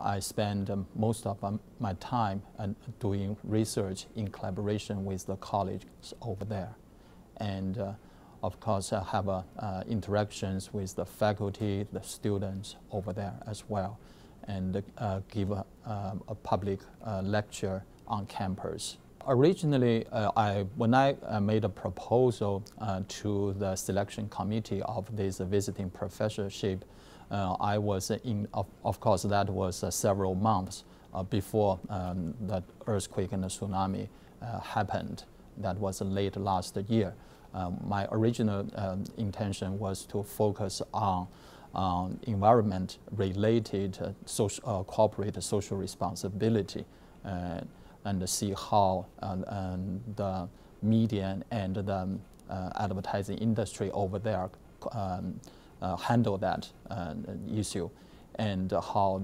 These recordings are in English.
I spend most of my time doing research in collaboration with the colleagues over there. And of course, I have interactions with the faculty, the students over there as well, and give a public lecture on campus. Originally, when I made a proposal to the selection committee of this visiting professorship, I was of course, that was several months before the earthquake and the tsunami happened. That was late last year. My original intention was to focus on environment-related corporate social responsibility and see how the media and the advertising industry over there handle that issue, and how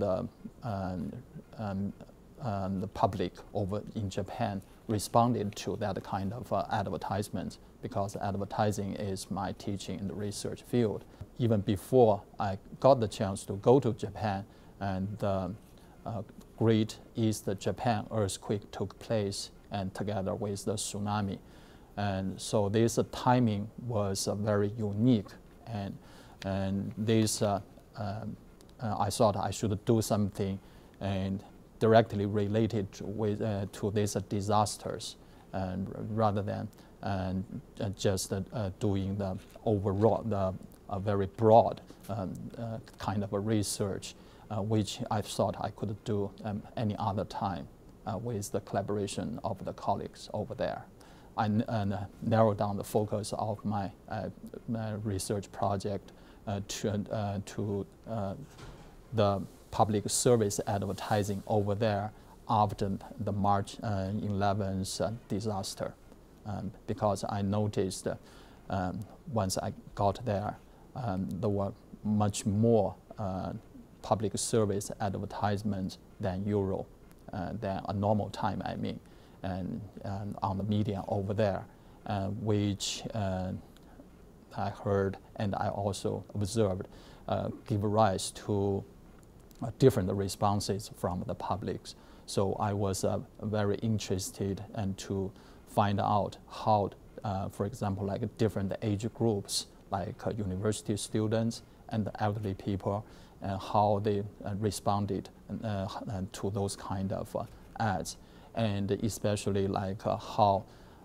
the public over in Japan responded to that kind of advertisement, because advertising is my teaching and research field. Even before I got the chance to go to Japan, and the Great East Japan earthquake took place, and together with the tsunami. And so this timing was very unique, and this I thought I should do something and directly related to these disasters, and rather than just doing the overall, very broad kind of a research, which I thought I could do any other time with the collaboration of the colleagues over there. I narrowed down the focus of my research project to the public service advertising over there after the March 11th disaster, because I noticed once I got there, there were much more public service advertisements than usual, than a normal time, I mean, and on the media over there, which I heard and I also observed give rise to different responses from the publics. So I was very interested and to find out how, for example, like different age groups, like university students and the elderly people, how they responded to those kind of ads, and especially like how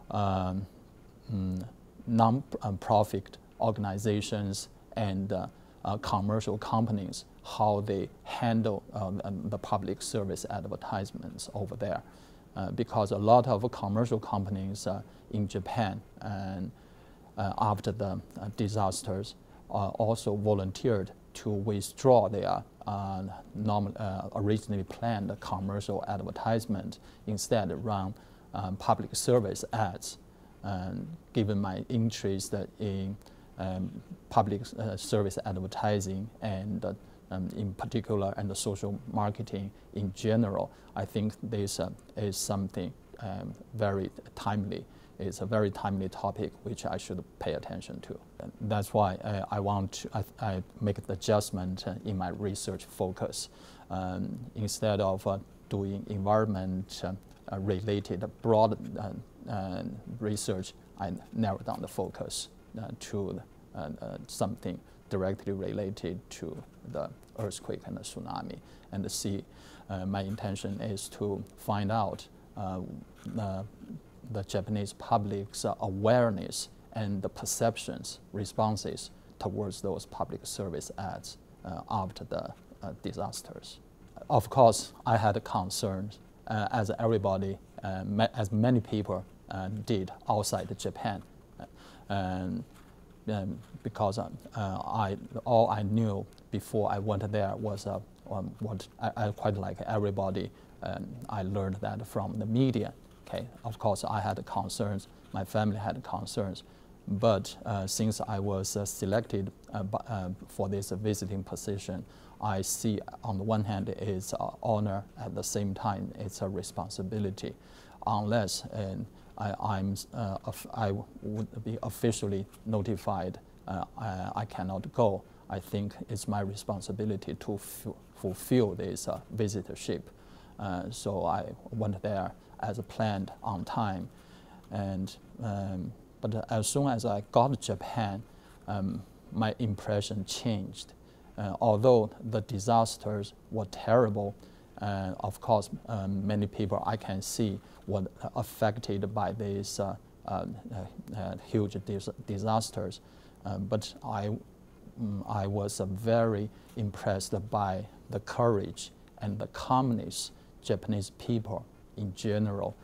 non-profit organizations and commercial companies, how they handle the public service advertisements over there. Because a lot of commercial companies in Japan, and after the disasters, also volunteered to withdraw their originally planned commercial advertisement, instead run public service ads. Given my interest in public service advertising and in particular, and the social marketing in general, I think this is something very timely. It's a very timely topic which I should pay attention to. And that's why I make the adjustment in my research focus. Instead of doing environment-related broad research, I narrow down the focus to something directly related to the earthquake and the tsunami. And my intention is to find out the Japanese public's awareness and the perceptions, responses towards those public service ads after the disasters. Of course, I had concerns, as everybody, as many people did outside Japan. Because all I knew before I went there was what I quite like everybody. I learned that from the media. Okay, of course I had concerns. My family had concerns, but since I was selected for this visiting position, I see on the one hand it's an honor, at the same time it's a responsibility. Unless I would be officially notified, I cannot go I think it's my responsibility to fulfill this visitorship. So I went there as planned on time. And, but as soon as I got to Japan, my impression changed. Although the disasters were terrible, of course, many people I can see were affected by these huge disasters. But I was very impressed by the courage and the calmness Japanese people in general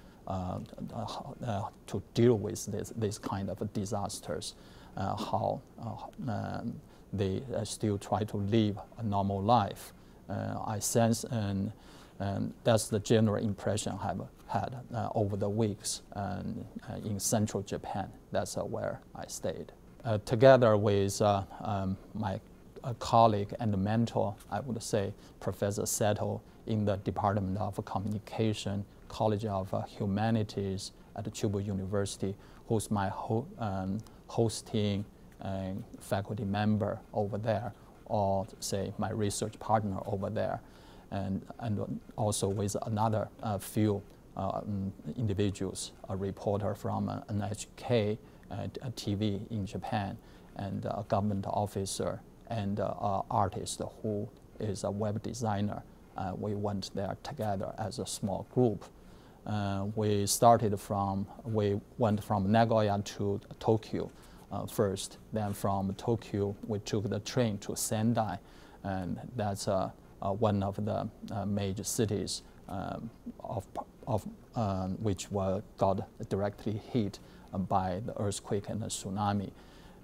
to deal with this kind of disasters, how they still try to live a normal life. I sense, and that's the general impression I've had over the weeks in central Japan. That's where I stayed. Together with my colleague and mentor, I would say, Professor Seto in the Department of Communication, College of Humanities at Chubu University, who's my hosting faculty member over there, or say my research partner over there, and also with another few individuals, a reporter from NHK TV in Japan, and a government officer, and an artist who is a web designer. We went there together as a small group. We went from Nagoya to Tokyo first. Then from Tokyo, we took the train to Sendai, and that's one of the major cities which got directly hit by the earthquake and the tsunami.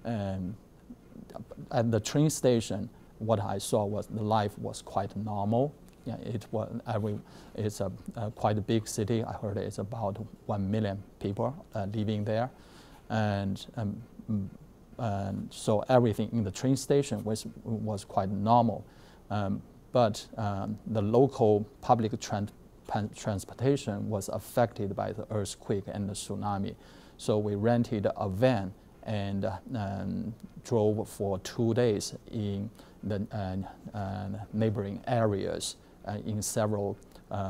At the train station, what I saw was the life was quite normal. Yeah, it's quite a big city. I heard it's about 1 million people living there, and so everything in the train station was quite normal. But the local public transportation was affected by the earthquake and the tsunami. So we rented a van and drove for 2 days in the neighboring areas in several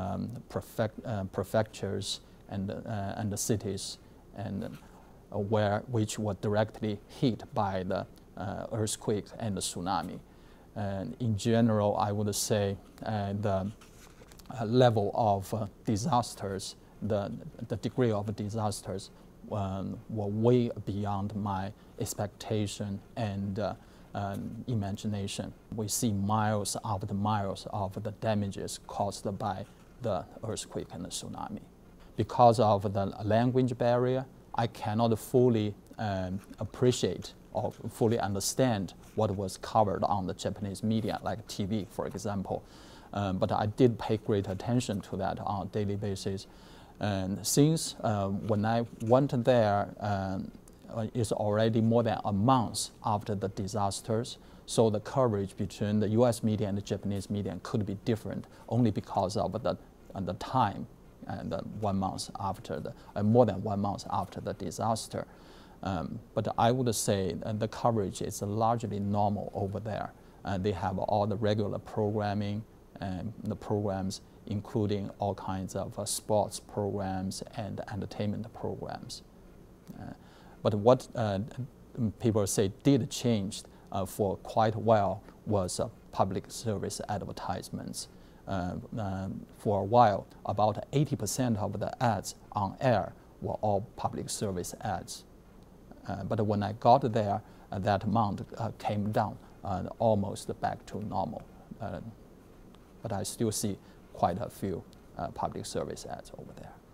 prefectures and the cities, and which were directly hit by the earthquake and the tsunami. And in general, I would say the level of disasters, the degree of disasters were way beyond my expectation and imagination. We see miles after miles of the damages caused by the earthquake and the tsunami. Because of the language barrier, I cannot fully appreciate or fully understand what was covered on the Japanese media, like TV, for example. But I did pay great attention to that on a daily basis. And since when I went there, it's already more than a month after the disasters, so the coverage between the US media and the Japanese media could be different only because of the time and 1 month after more than 1 month after the disaster. But I would say the coverage is largely normal over there. They have all the regular programming, and the programs including all kinds of sports programs and entertainment programs. But what people say did change for quite a while was public service advertisements. For a while, about 80% of the ads on air were all public service ads. But when I got there, that amount came down almost back to normal. But I still see quite a few public service ads over there.